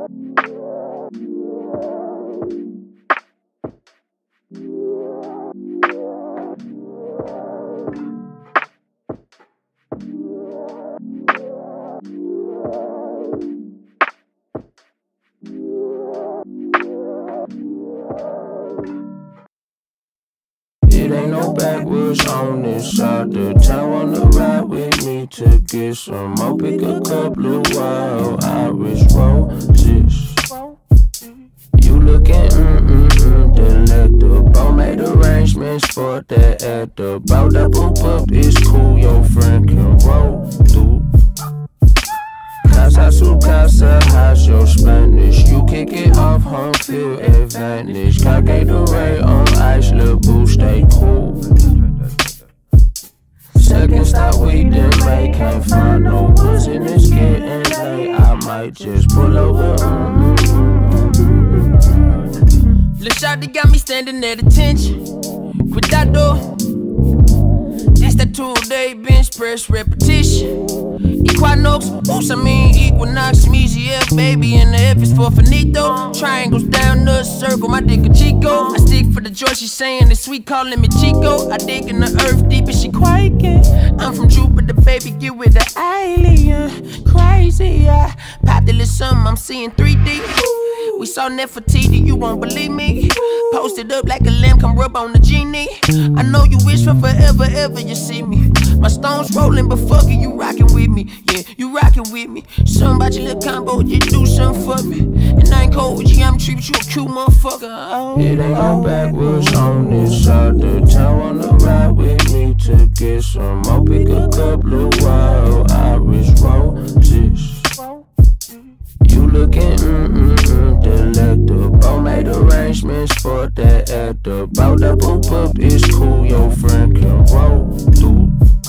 It ain't no backwoods on this side of town. Wanna ride with me to get some more? Pick a couple of wild Irish roses. You looking delectable. Made arrangements for that at the bar. Double up is cool, your friend can roll through. Casa su casa, how's your Spanish? You kick it off, home field advantage. Gatorade on ice, little boo, stay cool. Second stop, we didn't make, can't find no woods in this getting late. I might just pull over. Lil' shawty got me standing at attention. Cuidado, this that 2-day bench press repetition. Equinox, oops, I mean Equinox, EGF, baby, and the F is for finito. Triangles down the circle, my dick a Chico. I stick for the joy, she saying it's sweet, calling me Chico. I dig in the earth deep and she quaking. I'm from Jupiter, baby, get with the alien. Crazy, yeah. Popped a little something, I'm seeing 3D. We saw Nefertiti, you won't believe me. Posted up like a lamb, come rub on the genie. I know you wish for forever, ever you see me. My stones rolling, but fuck it, you rockin' with me. Yeah, you rockin' with me. Something about your little combo, you do something for me. And I ain't cold with you, I'm treating you a cute motherfucker. Oh, it ain't no backwoods on this side of town. Wanna ride with me to get some more? Pick a couple of wild Irish roses. You looking delectable. Made arrangements for that at the bar. Double up is cool, your friend can roll through.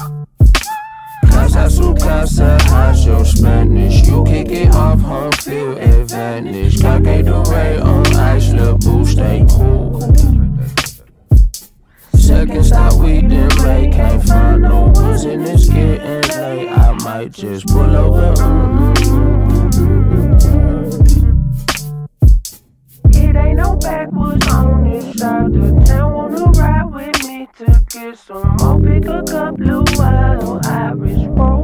Casa su casa, how's your Spanish? You kick it off, home field advantage. Gatorade on ice, little boo, stay cool. Second stop, we didn't make, can't find no woods in this getting late. I might just pull over. It ain't no backwoods on this side of town. Wanna ride with me to get some more? Pick a couple of wild Irish roses.